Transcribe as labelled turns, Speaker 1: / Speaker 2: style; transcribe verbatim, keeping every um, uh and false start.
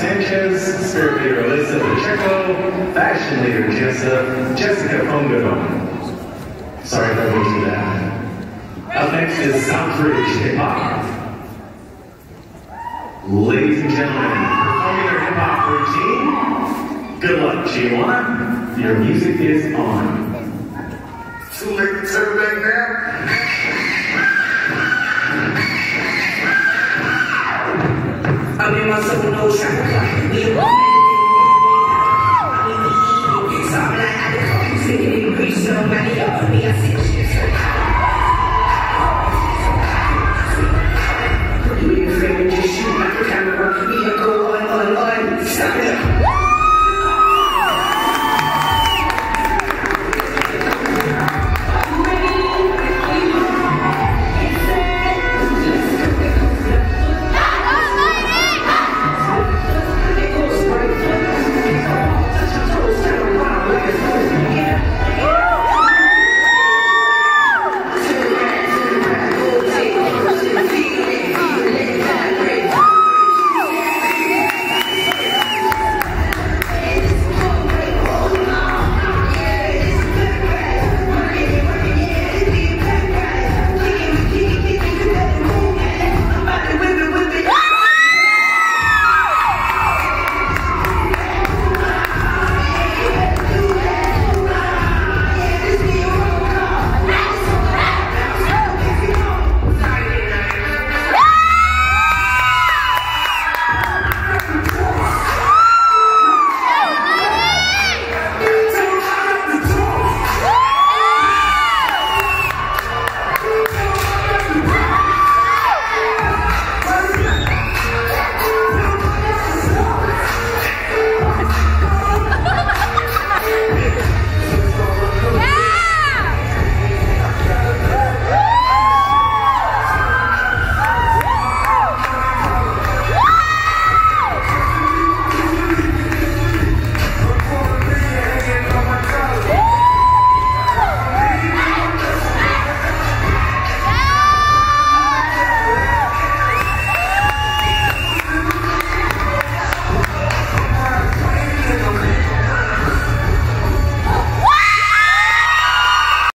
Speaker 1: Sanchez, Spirit Leader Alyssa Pacheco, Fashion Leader Jessa, Jessica Pongo. Sorry if I made you that. Up next is Southridge Hip Hop. Ladies and gentlemen, performing their hip hop routine. Good luck, G one. Your music is on.